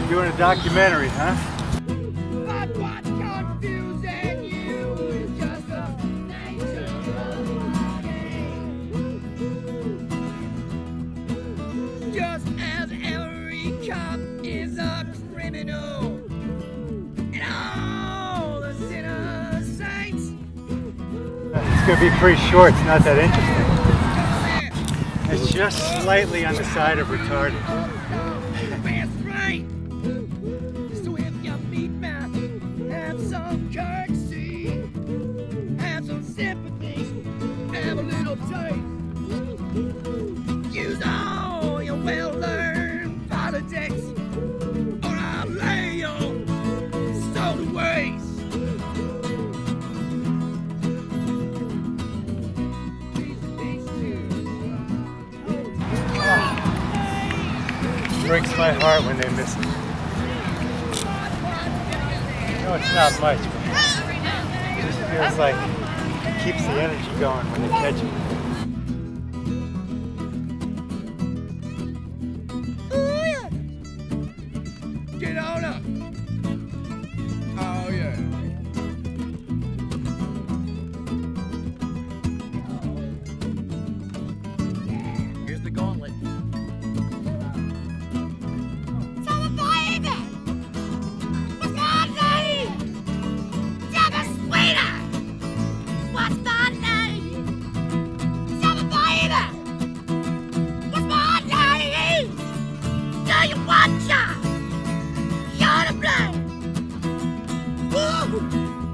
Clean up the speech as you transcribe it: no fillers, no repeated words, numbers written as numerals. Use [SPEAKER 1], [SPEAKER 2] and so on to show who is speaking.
[SPEAKER 1] Doing a documentary, huh?
[SPEAKER 2] But what's confusing you is just the nature of the game. Just as every cop is a criminal, and all the sinners saints.
[SPEAKER 1] It's gonna be pretty short. It's not that interesting. It's just slightly on the side of retarded.
[SPEAKER 2] That's right. So if you meet me, have some courtesy, have some sympathy, have a little taste. Use all your well-learned politics, or I'll lay your soul to waste.
[SPEAKER 1] Breaks my heart when they miss it. No, it's not much, but it just feels like it keeps the energy going when they catch it.
[SPEAKER 2] Oh yeah! Get on up! Oh yeah! Here's the gauntlet. You're to blame. Woo!